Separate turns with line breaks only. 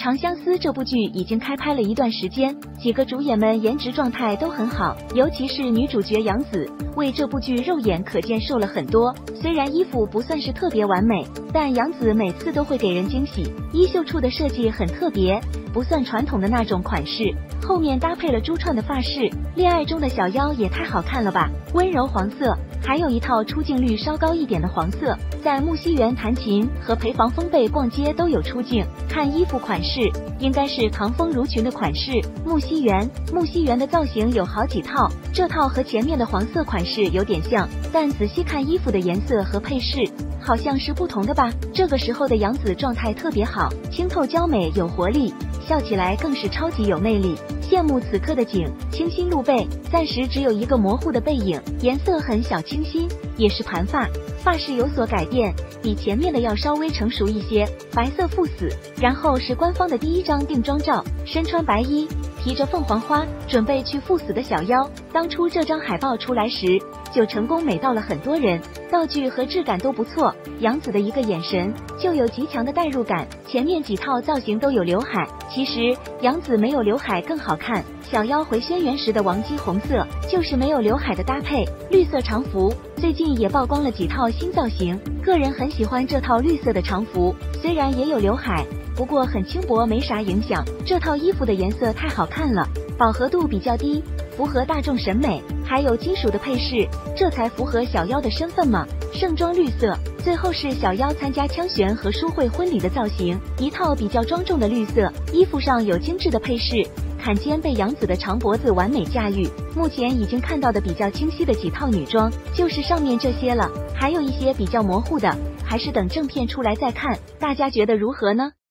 长相思》这部剧已经开拍了一段时间，几个主演们颜值状态都很好，尤其是女主角杨紫，为这部剧肉眼可见瘦了很多。虽然衣服不算是特别完美，但杨紫每次都会给人惊喜，衣袖处的设计很特别，不算传统的那种款式，后面搭配了珠串的发饰，恋爱中的小妖也太好看了吧！温柔黄色，还有一套出镜率稍高一点的黄色，在木樨园弹琴和陪房风贝逛街都有出镜。看衣服款式，应该是唐风如裙的款式。木樨园的造型有好几套，这套和前面的黄色款式有点像，但仔细看衣服的颜色和配饰，好像是不同的吧。这个时候的杨紫状态特别好，清透娇美有活力，笑起来更是超级有魅力。羡慕此刻的景，清新露背，暂时只有一个模糊的背影，颜色很小清新，也是盘发，发饰有所改变，比前面的要稍微成熟一些，白色赴死。然后是官方的第一张定妆照，身穿白衣，提着凤凰花，准备去赴死的小妖。当初这张海报出来时，就成功美到了很多人，道具和质感都不错，杨紫的一个眼神就有极强的代入感。前面几套造型都有刘海，其实杨紫没有刘海更好看。小妖回轩辕时的王姬红色就是没有刘海的搭配，绿色长服最近也曝光了几套新造型，个人很喜欢这套绿色的长服，虽然也有刘海，不过很轻薄，没啥影响。这套衣服的颜色太好看了，饱和度比较低，符合大众审美，还有金属的配饰，这才符合小妖的身份嘛。盛装绿色，最后是小妖参加枪旋和书会婚礼的造型，一套比较庄重的绿色，衣服上有精致的配饰，坎肩被杨紫的长脖子完美驾驭。目前已经看到的比较清晰的几套女装就是上面这些了，还有一些比较模糊的，还是等正片出来再看。大家觉得如何呢？